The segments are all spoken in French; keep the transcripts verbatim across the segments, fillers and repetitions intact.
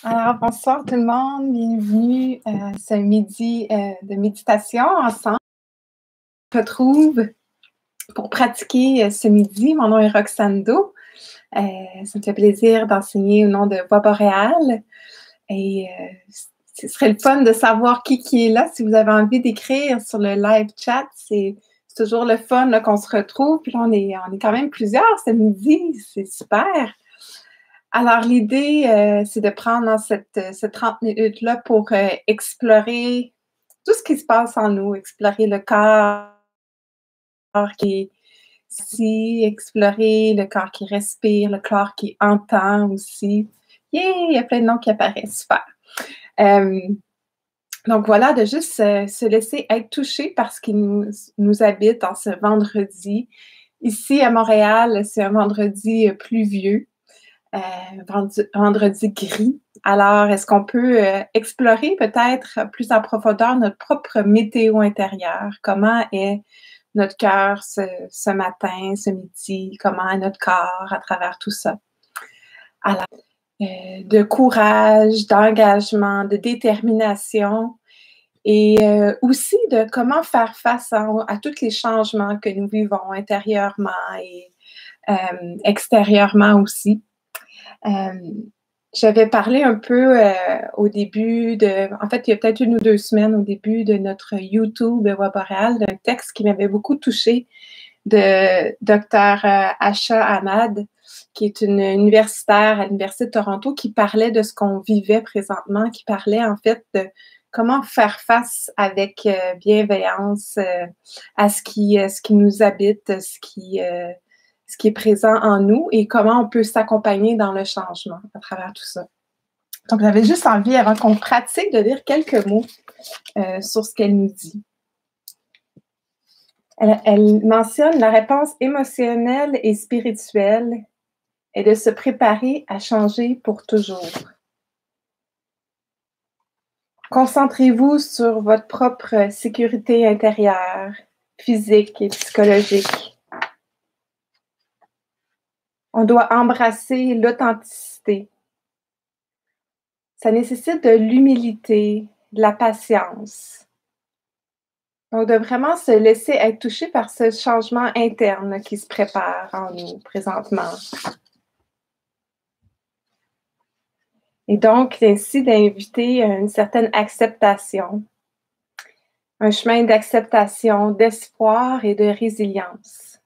Alors, bonsoir tout le monde, bienvenue à ce midi euh, de méditation ensemble. On se retrouve pour pratiquer euh, ce midi. Mon nom est Roxane Do. Euh, ça me fait plaisir d'enseigner au nom de Voix Boréale. Et euh, ce serait le fun de savoir qui, qui est là. Si vous avez envie d'écrire sur le live chat, c'est toujours le fun là, qu'on se retrouve. Puis là, on est, on est quand même plusieurs ce midi, c'est super. Alors, l'idée, euh, c'est de prendre cette, ces trente minutes-là pour euh, explorer tout ce qui se passe en nous, explorer le corps qui est ici, explorer le corps qui respire, le corps qui entend aussi. Yeah, il y a plein de noms qui apparaissent, super. Euh, donc voilà, de juste euh, se laisser être touché par ce qui nous, nous habite en ce vendredi. Ici, à Montréal, c'est un vendredi pluvieux. Euh, vendredi, vendredi gris. Alors, est-ce qu'on peut euh, explorer peut-être plus en profondeur notre propre météo intérieure? Comment est notre cœur ce, ce matin, ce midi? Comment est notre corps à travers tout ça? Alors, euh, de courage, d'engagement, de détermination et euh, aussi de comment faire face à, à tous les changements que nous vivons intérieurement et euh, extérieurement aussi. Euh, j'avais parlé un peu euh, au début de, en fait, il y a peut-être une ou deux semaines au début de notre YouTube Voix Boréale, d'un texte qui m'avait beaucoup touchée de docteur euh, Asha Ahmad, qui est une universitaire à l'Université de Toronto, qui parlait de ce qu'on vivait présentement, qui parlait en fait de comment faire face avec euh, bienveillance euh, à ce qui, euh, ce qui nous habite, ce qui... Euh, ce qui est présent en nous et comment on peut s'accompagner dans le changement à travers tout ça. Donc, j'avais juste envie, avant qu'on pratique, de lire quelques mots euh, sur ce qu'elle nous dit. Elle, elle mentionne la réponse émotionnelle et spirituelle est de se préparer à changer pour toujours. Concentrez-vous sur votre propre sécurité intérieure, physique et psychologique. On doit embrasser l'authenticité. Ça nécessite de l'humilité, de la patience. Donc, de vraiment se laisser être touché par ce changement interne qui se prépare en nous présentement. Et donc, ainsi d'inviter une certaine acceptation, un chemin d'acceptation, d'espoir et de résilience.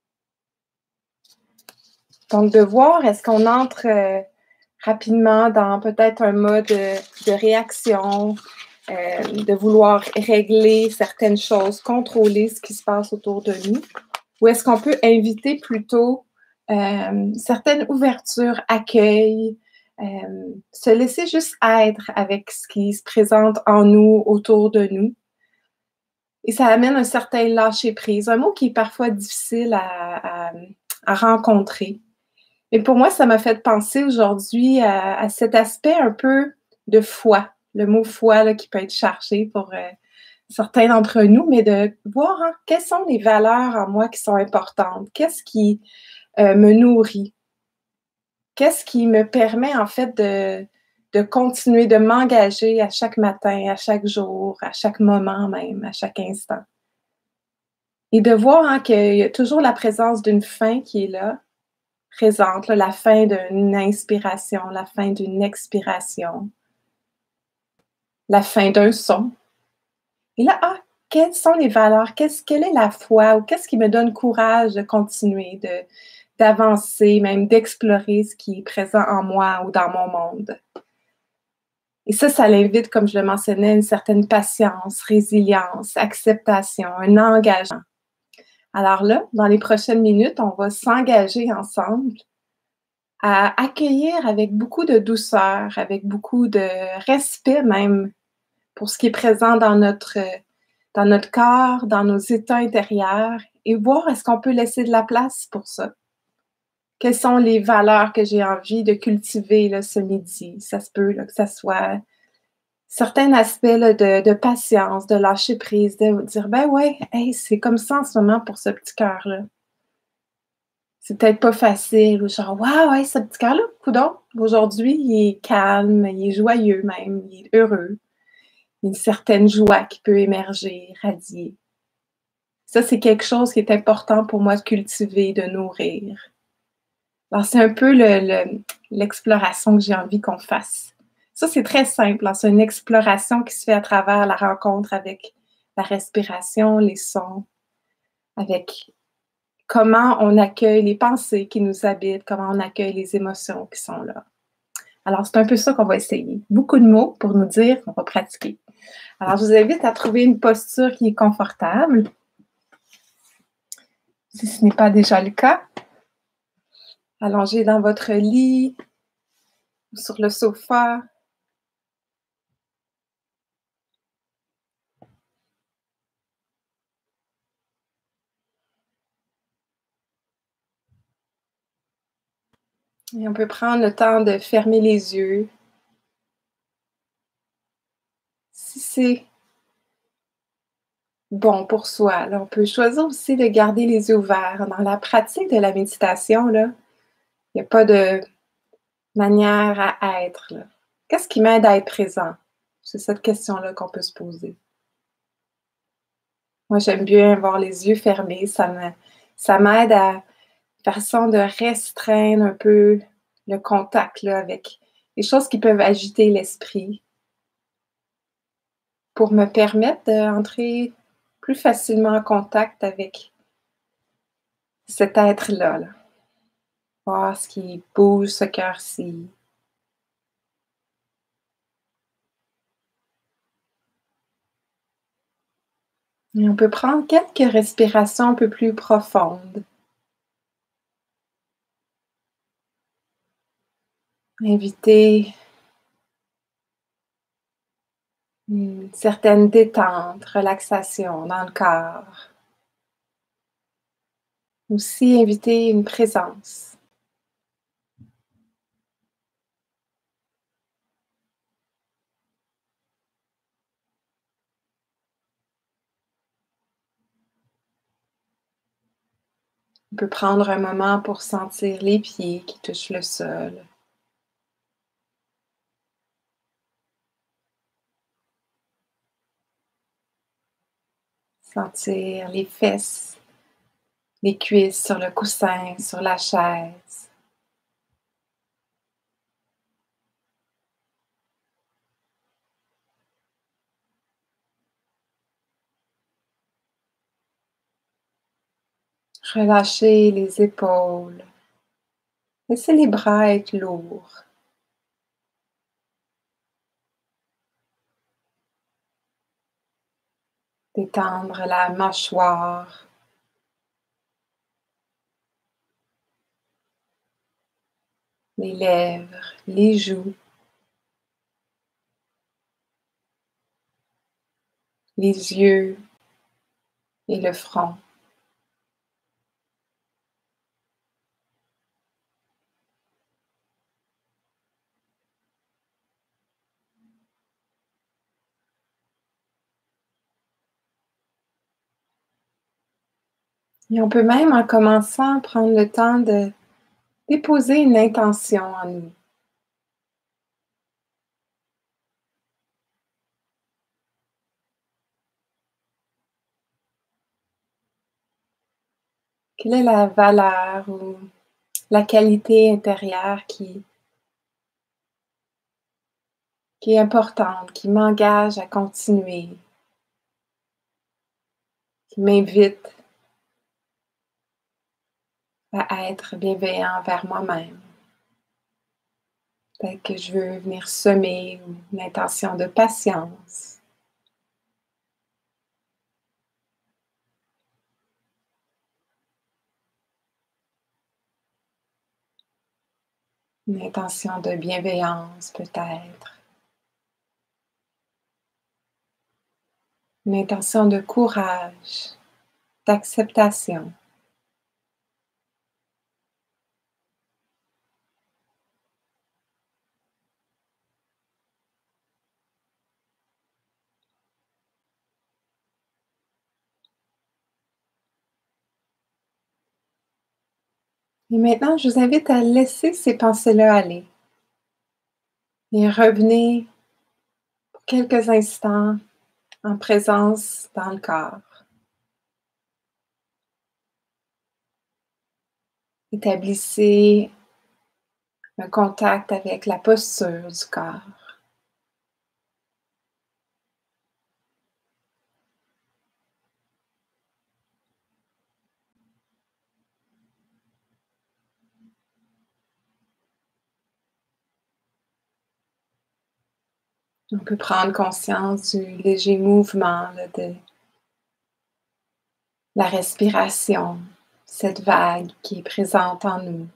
Donc, de voir, est-ce qu'on entre euh, rapidement dans peut-être un mode de, de réaction, euh, de vouloir régler certaines choses, contrôler ce qui se passe autour de nous, ou est-ce qu'on peut inviter plutôt euh, certaines ouvertures, accueil, euh, se laisser juste être avec ce qui se présente en nous, autour de nous. Et ça amène un certain lâcher-prise, un mot qui est parfois difficile à, à, à rencontrer. Et pour moi, ça m'a fait penser aujourd'hui à, à cet aspect un peu de foi, le mot foi là, qui peut être chargé pour euh, certains d'entre nous, mais de voir hein, quelles sont les valeurs en moi qui sont importantes, qu'est-ce qui euh, me nourrit, qu'est-ce qui me permet en fait de, de continuer de m'engager à chaque matin, à chaque jour, à chaque moment même, à chaque instant. Et de voir hein, qu'il y a toujours la présence d'une fin qui est là, présente, là, la fin d'une inspiration, la fin d'une expiration, la fin d'un son. Et là, ah, quelles sont les valeurs? Qu'est-ce, quelle est la foi? Ou qu'est-ce qui me donne courage de continuer, de, d'avancer, même d'explorer ce qui est présent en moi ou dans mon monde? Et ça, ça l'invite, comme je le mentionnais, une certaine patience, résilience, acceptation, un engagement. Alors là, dans les prochaines minutes, on va s'engager ensemble à accueillir avec beaucoup de douceur, avec beaucoup de respect même pour ce qui est présent dans notre, dans notre corps, dans nos états intérieurs et voir est-ce qu'on peut laisser de la place pour ça. Quelles sont les valeurs que j'ai envie de cultiver là, ce midi? Ça se peut là, que ça soit certains aspects là, de, de patience, de lâcher prise, de dire ben ouais, hey, c'est comme ça en ce moment pour ce petit cœur-là. c'est peut-être pas facile ou genre: «Waouh, hey, ce petit cœur-là, coudonc, aujourd'hui, il est calme, il est joyeux même, il est heureux». Une certaine joie qui peut émerger, radier. Ça, c'est quelque chose qui est important pour moi de cultiver, de nourrir. Alors, c'est un peu le le l'exploration que j'ai envie qu'on fasse. Ça, c'est très simple, hein, c'est une exploration qui se fait à travers la rencontre avec la respiration, les sons, avec comment on accueille les pensées qui nous habitent, comment on accueille les émotions qui sont là. Alors, c'est un peu ça qu'on va essayer. Beaucoup de mots pour nous dire qu'on va pratiquer. Alors, je vous invite à trouver une posture qui est confortable, si ce n'est pas déjà le cas. Allongé dans votre lit ou sur le sofa. Et on peut prendre le temps de fermer les yeux. Si c'est bon pour soi, là, on peut choisir aussi de garder les yeux ouverts. Dans la pratique de la méditation, là, il n'y a pas de manière à être, là. Qu'est-ce qui m'aide à être présent? C'est cette question-là qu'on peut se poser. Moi, j'aime bien avoir les yeux fermés. Ça me, ça m'aide à façon de restreindre un peu le contact là, avec les choses qui peuvent agiter l'esprit pour me permettre d'entrer plus facilement en contact avec cet être-là. Là. Voir ce qui bouge, ce cœur-ci. Et on peut prendre quelques respirations un peu plus profondes. Inviter une certaine détente, relaxation dans le corps. Aussi inviter une présence. On peut prendre un moment pour sentir les pieds qui touchent le sol. Sentir les fesses, les cuisses sur le coussin, sur la chaise. Relâcher les épaules. Laissez les bras être lourds. Détendre la mâchoire. Les lèvres, les joues, les yeux et le front. Et on peut même, en commençant, prendre le temps de déposer une intention en nous. Quelle est la valeur ou la qualité intérieure qui, qui est importante, qui m'engage à continuer, qui m'invite à être bienveillant envers moi-même. Peut-être que je veux venir semer une intention de patience. Une intention de bienveillance peut-être. Une intention de courage, d'acceptation. Et maintenant, je vous invite à laisser ces pensées-là aller et revenez pour quelques instants en présence dans le corps. Établissez un contact avec la posture du corps. On peut prendre conscience du léger mouvement là, de la respiration, cette vague qui est présente en nous.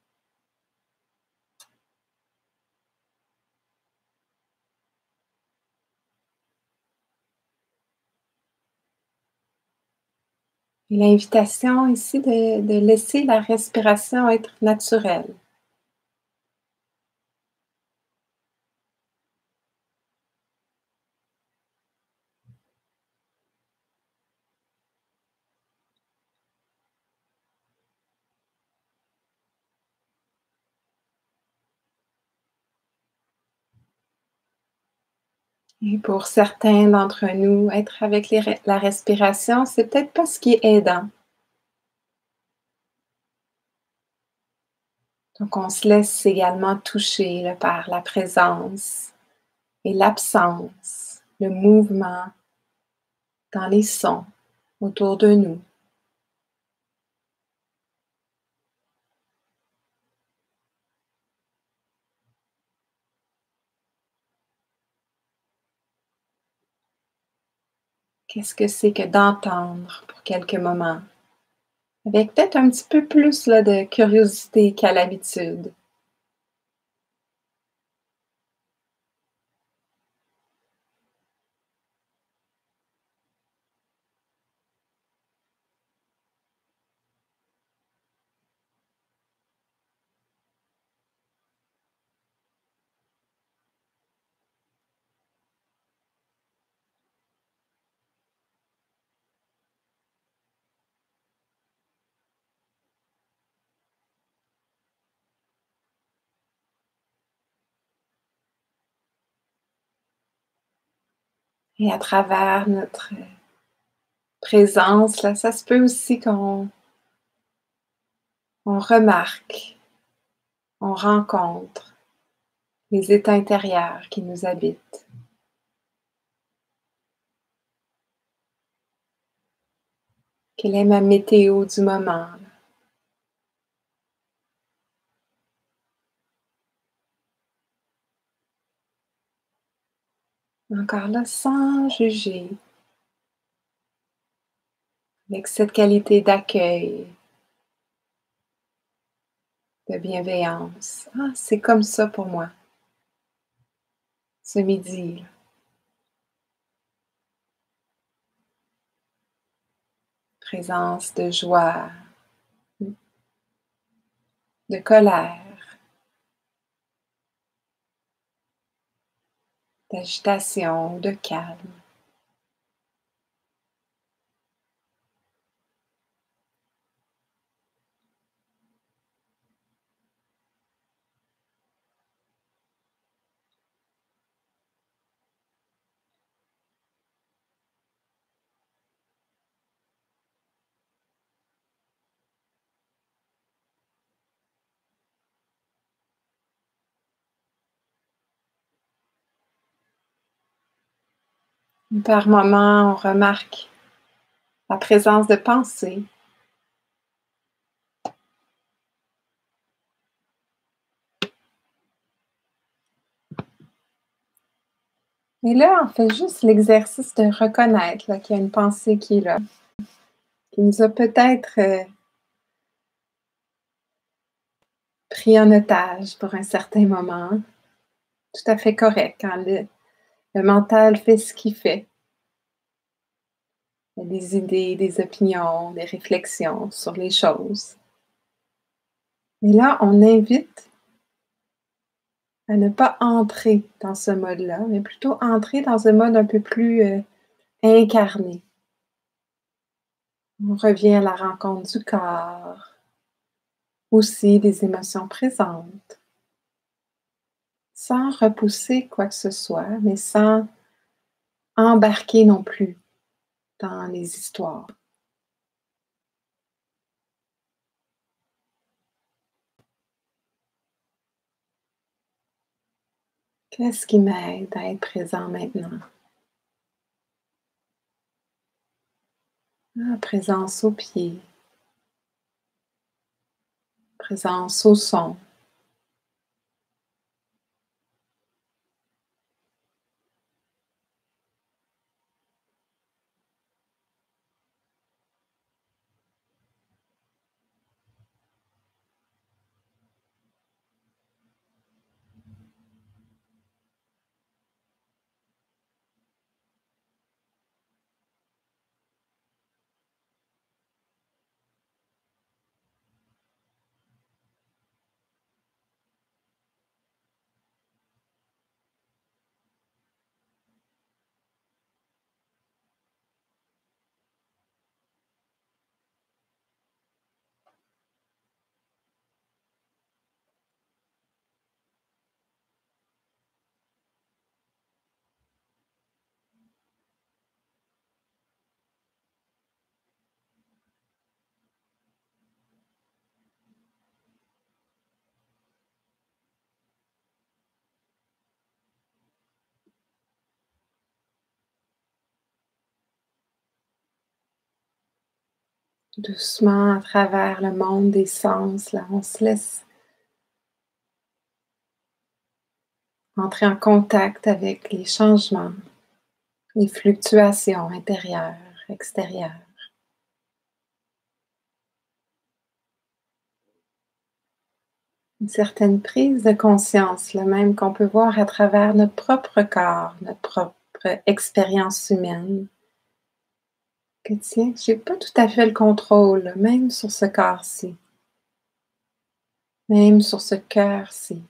Et l'invitation ici de, de laisser la respiration être naturelle. Et pour certains d'entre nous, être avec les, la respiration, c'est peut-être pas ce qui est aidant. Donc, on se laisse également toucher là, par la présence et l'absence, le mouvement dans les sons autour de nous. Qu'est-ce que c'est que d'entendre pour quelques moments? Avec peut-être un petit peu plus là, de curiosité qu'à l'habitude. Et à travers notre présence, là, ça se peut aussi qu'on on remarque, on rencontre les états intérieurs qui nous habitent. Quelle est ma météo du moment? Encore là, sans juger, avec cette qualité d'accueil, de bienveillance. Ah, c'est comme ça pour moi, ce midi, là. Présence de joie, de colère, d'agitation, de calme. Par moments, on remarque la présence de pensées. Et là, on fait juste l'exercice de reconnaître là, qu'il y a une pensée qui est là, qui nous a peut-être euh, pris en otage pour un certain moment. Tout à fait correct quand le, le mental fait ce qu'il fait. Il y a des idées, des opinions, des réflexions sur les choses. Mais là, on invite à ne pas entrer dans ce mode-là, mais plutôt entrer dans un mode un peu plus euh, incarné. On revient à la rencontre du corps, aussi des émotions présentes, sans repousser quoi que ce soit, mais sans embarquer non plus dans les histoires. Qu'est-ce qui m'aide à être présent maintenant? Ah, présence aux pieds, présence au son. Doucement à travers le monde des sens, là, on se laisse entrer en contact avec les changements, les fluctuations intérieures, extérieures. Une certaine prise de conscience, là même qu'on peut voir à travers notre propre corps, notre propre expérience humaine. Que tiens, j'ai pas tout à fait le contrôle, là, même sur ce corps-ci, même sur ce cœur-ci.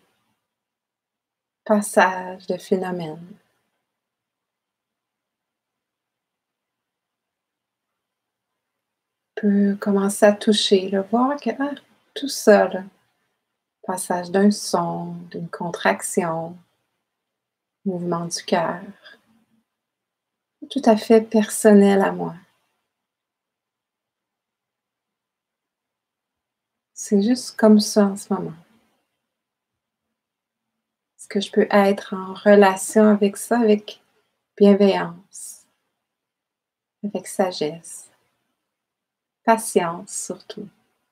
Passage de phénomènes. Peut commencer à toucher, là, voir que ah, tout ça, là, passage d'un son, d'une contraction, mouvement du cœur, tout à fait personnel à moi. C'est juste comme ça en ce moment. Est-ce que je peux être en relation avec ça, avec bienveillance, avec sagesse, patience surtout?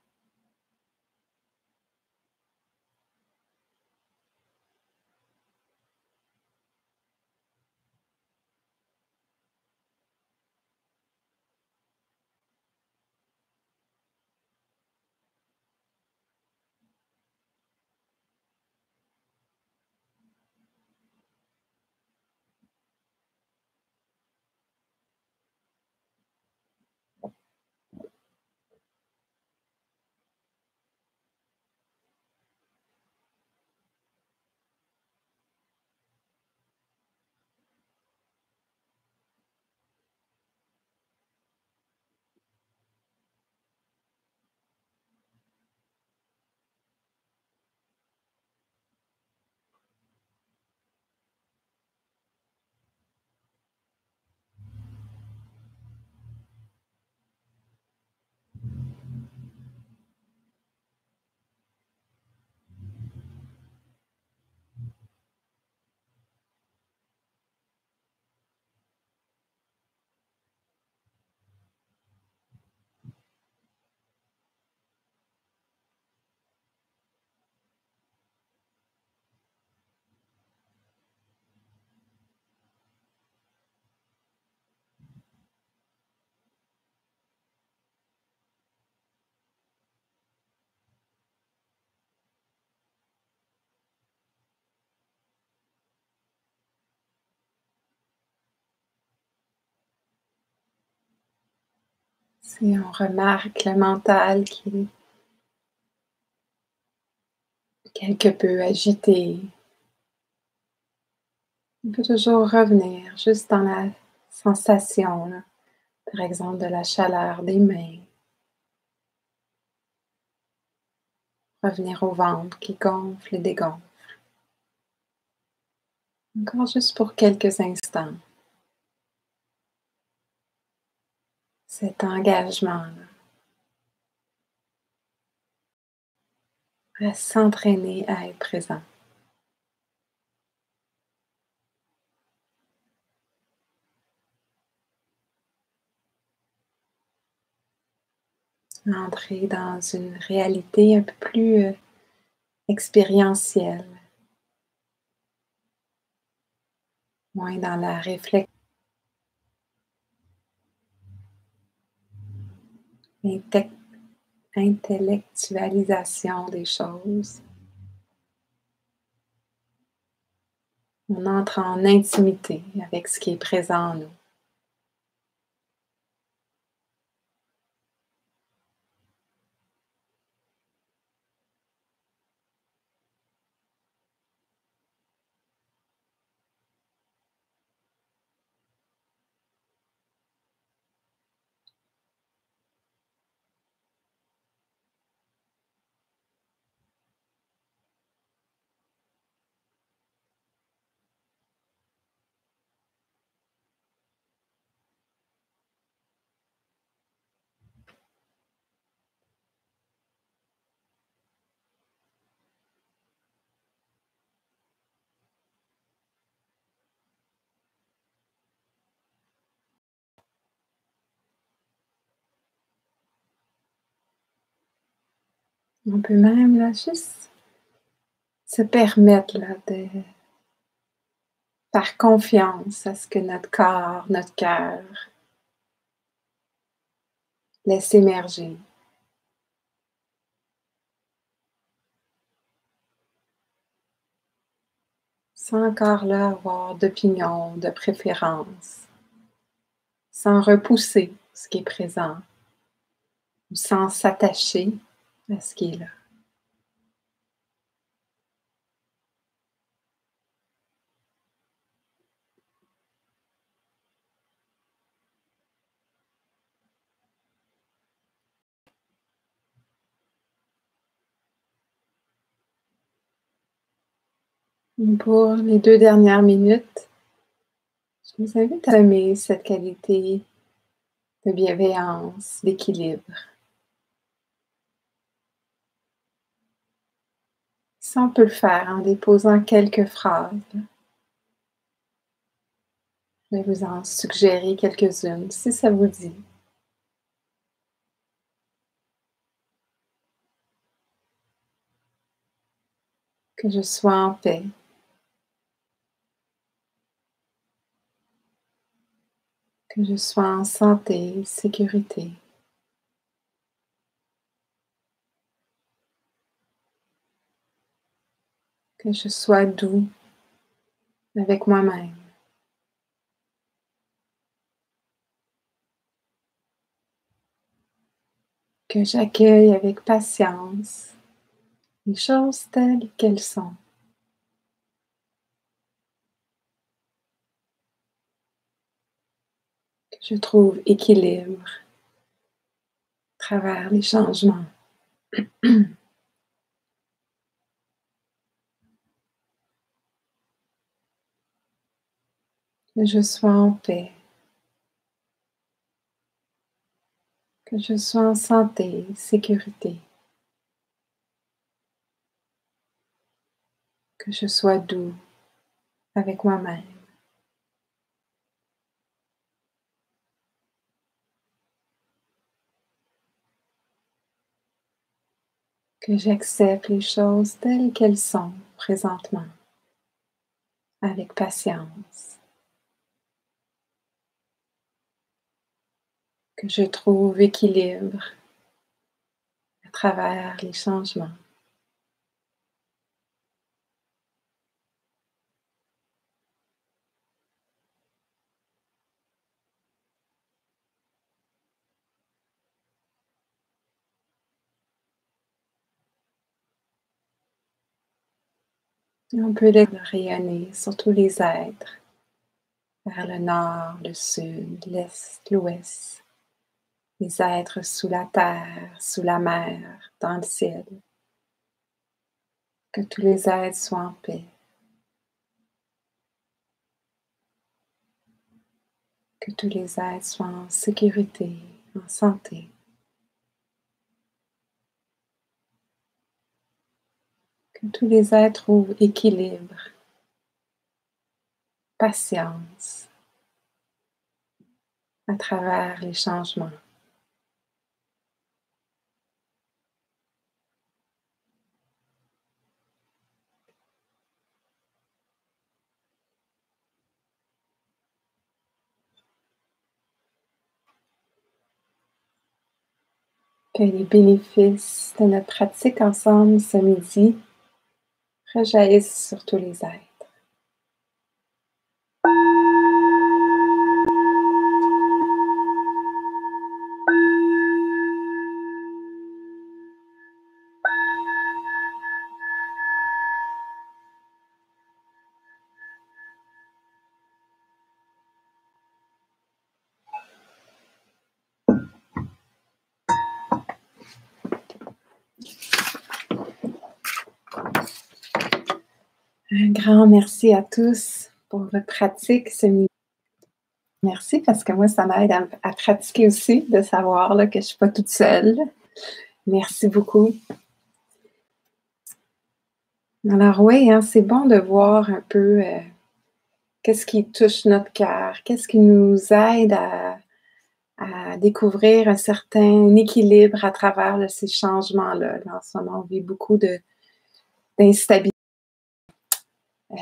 Si on remarque le mental qui est quelque peu agité, on peut toujours revenir juste dans la sensation, là, par exemple de la chaleur des mains, Revenir au ventre qui gonfle et dégonfle. Encore juste pour quelques instants. Cet engagement-là à s'entraîner à être présent. Entrer dans une réalité un peu plus euh, expérientielle, moins dans la réflexion, intellectualisation des choses. On entre en intimité avec ce qui est présent en nous. On peut même là juste se permettre là, de faire confiance à ce que notre corps, notre cœur laisse émerger. Sans encore là avoir d'opinion, de préférence, sans repousser ce qui est présent, ou sans s'attacher à ce qui est là. Pour les deux dernières minutes, je vous invite à aimer cette qualité de bienveillance, d'équilibre. Ça, on peut le faire en déposant quelques phrases. Je vais vous en suggérer quelques-unes, si ça vous dit. Que je sois en paix. Que je sois en santé, sécurité. Que je sois doux avec moi-même. Que j'accueille avec patience les choses telles qu'elles sont. Que je trouve équilibre à travers les changements. Que je sois en paix. Que je sois en santé, sécurité. Que je sois doux avec moi-même. Que j'accepte les choses telles qu'elles sont présentement, avec patience. Que je trouve équilibre à travers les changements. Et on peut laisser rayonner sur tous les êtres, vers le nord, le sud, l'est, l'ouest, les êtres sous la terre, sous la mer, dans le ciel. Que tous les êtres soient en paix. Que tous les êtres soient en sécurité, en santé. Que tous les êtres trouvent équilibre, patience à travers les changements. Que les bénéfices de notre pratique ensemble ce midi rejaillissent sur tous les êtres. Un grand merci à tous pour votre pratique ce midi. Merci parce que moi, ça m'aide à, à pratiquer aussi, de savoir là, que je ne suis pas toute seule. Merci beaucoup. Alors oui, hein, c'est bon de voir un peu euh, qu'est-ce qui touche notre cœur, qu'est-ce qui nous aide à, à découvrir un certain équilibre à travers là, ces changements-là. Là, en ce moment, on vit beaucoup de, d'instabilité. Euh,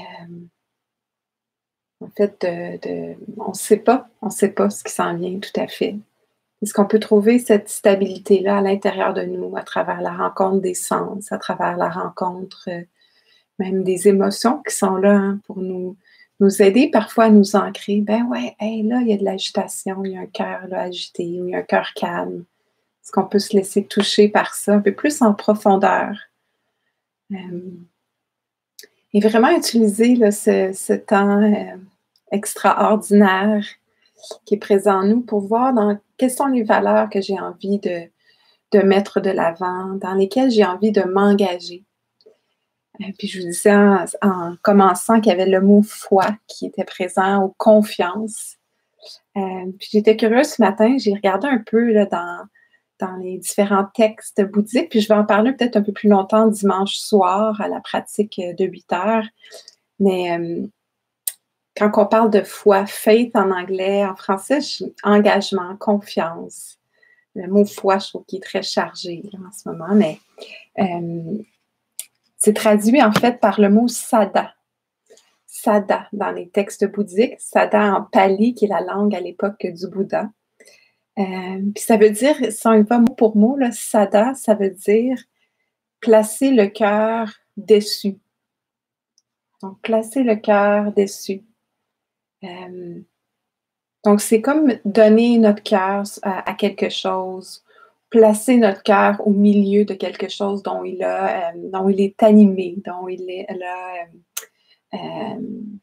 en fait, de, de, on ne sait pas, on ne sait pas ce qui s'en vient tout à fait. Est-ce qu'on peut trouver cette stabilité-là à l'intérieur de nous, à travers la rencontre des sens, à travers la rencontre euh, même des émotions qui sont là hein, pour nous, nous aider parfois à nous ancrer. Ben ouais, hey, là, il y a de l'agitation, il y a un cœur là, agité, il y a un cœur calme. Est-ce qu'on peut se laisser toucher par ça un peu plus en profondeur? Euh, et vraiment utiliser là, ce, ce temps euh, extraordinaire qui est présent en nous pour voir dans quelles sont les valeurs que j'ai envie de, de mettre de l'avant, dans lesquelles j'ai envie de m'engager. Et puis je vous disais en, en commençant qu'il y avait le mot foi qui était présent, ou confiance. Euh, puis j'étais curieuse ce matin, j'ai regardé un peu là, dans, dans les différents textes bouddhiques, puis je vais en parler peut-être un peu plus longtemps dimanche soir à la pratique de huit heures. Mais euh, quand on parle de foi, faith en anglais, en français, je, engagement, confiance. Le mot foi, je trouve qu'il est très chargé là, en ce moment, mais euh, c'est traduit en fait par le mot sada. Sada dans les textes bouddhiques, sada en pali, qui est la langue à l'époque du Bouddha. Euh, puis ça veut dire, si on y va mot pour mot, là, sada, ça veut dire placer le cœur dessus. Donc, placer le cœur dessus. Euh, donc, c'est comme donner notre cœur à, à quelque chose, placer notre cœur au milieu de quelque chose dont il, a, euh, dont il est animé, dont il est là, euh, euh,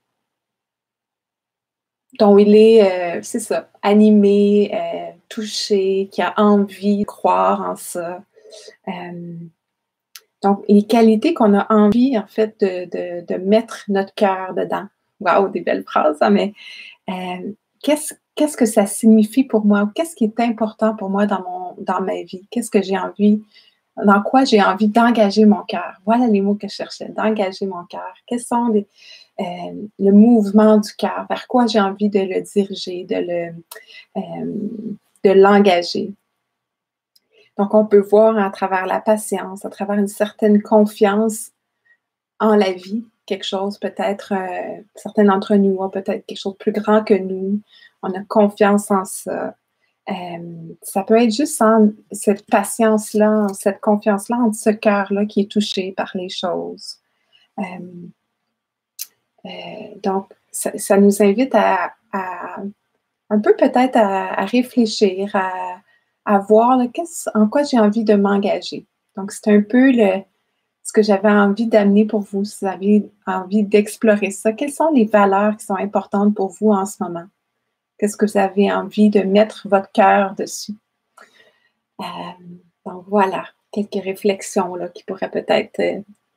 dont il est, euh, c'est ça, animé, euh, touché, qui a envie de croire en ça. Euh, donc, les qualités qu'on a envie, en fait, de, de, de mettre notre cœur dedans. Waouh, des belles phrases, hein, mais euh, qu'est-ce, qu'est-ce que ça signifie pour moi? Qu'est-ce qui est important pour moi dans, mon, dans ma vie? Qu'est-ce que j'ai envie, dans quoi j'ai envie d'engager mon cœur? Voilà les mots que je cherchais, d'engager mon cœur. Quels sont les, euh, le mouvement du cœur? Vers quoi j'ai envie de le diriger, de, le, euh, de l'engager? Donc, on peut voir à travers la patience, à travers une certaine confiance en la vie, quelque chose peut-être, euh, certains d'entre nous ont peut-être quelque chose de plus grand que nous, on a confiance en ça. Euh, ça peut être juste en cette patience-là, cette confiance-là, en ce cœur-là qui est touché par les choses. Euh, euh, donc, ça, ça nous invite à, à un peu peut-être à, à réfléchir, à, à voir là, en quoi j'ai envie de m'engager. Donc, c'est un peu le, ce que j'avais envie d'amener pour vous, si vous avez envie d'explorer ça. Quelles sont les valeurs qui sont importantes pour vous en ce moment? Qu'est-ce que vous avez envie de mettre votre cœur dessus? Euh, donc, voilà, quelques réflexions là, qui pourraient peut-être euh,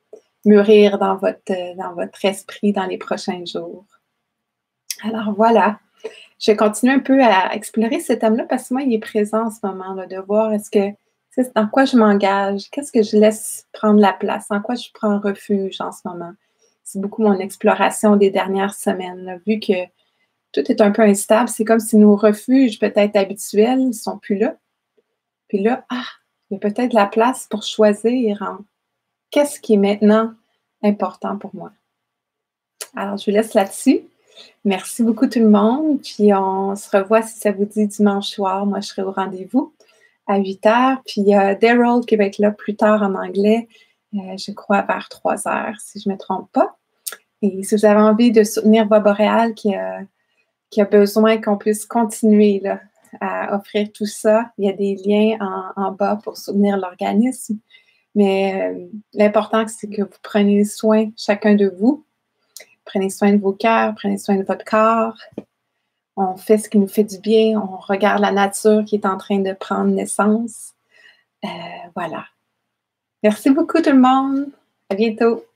mûrir dans votre, dans votre esprit dans les prochains jours. Alors voilà, je vais continuer un peu à explorer ce thème-là parce que moi, il est présent en ce moment, là, de voir est-ce que c'est dans quoi je m'engage, qu'est-ce que je laisse prendre la place, en quoi je prends refuge en ce moment. C'est beaucoup mon exploration des dernières semaines, là, vu que tout est un peu instable, c'est comme si nos refuges peut-être habituels ne sont plus là. Puis là, ah, il y a peut-être la place pour choisir en qu'est-ce qui est maintenant important pour moi. Alors, je vous laisse là-dessus. Merci beaucoup tout le monde. Puis on se revoit si ça vous dit dimanche soir. Moi, je serai au rendez-vous à huit heures. Puis il y a Daryl qui va être là plus tard en anglais, euh, je crois vers trois heures, si je ne me trompe pas. Et si vous avez envie de soutenir Bois Boréal qui a, qui a besoin qu'on puisse continuer là, à offrir tout ça, il y a des liens en, en bas pour soutenir l'organisme. Mais euh, l'important, c'est que vous preniez soin, chacun de vous. Prenez soin de vos cœurs, prenez soin de votre corps. On fait ce qui nous fait du bien. On regarde la nature qui est en train de prendre naissance. Euh, voilà. Merci beaucoup tout le monde. À bientôt.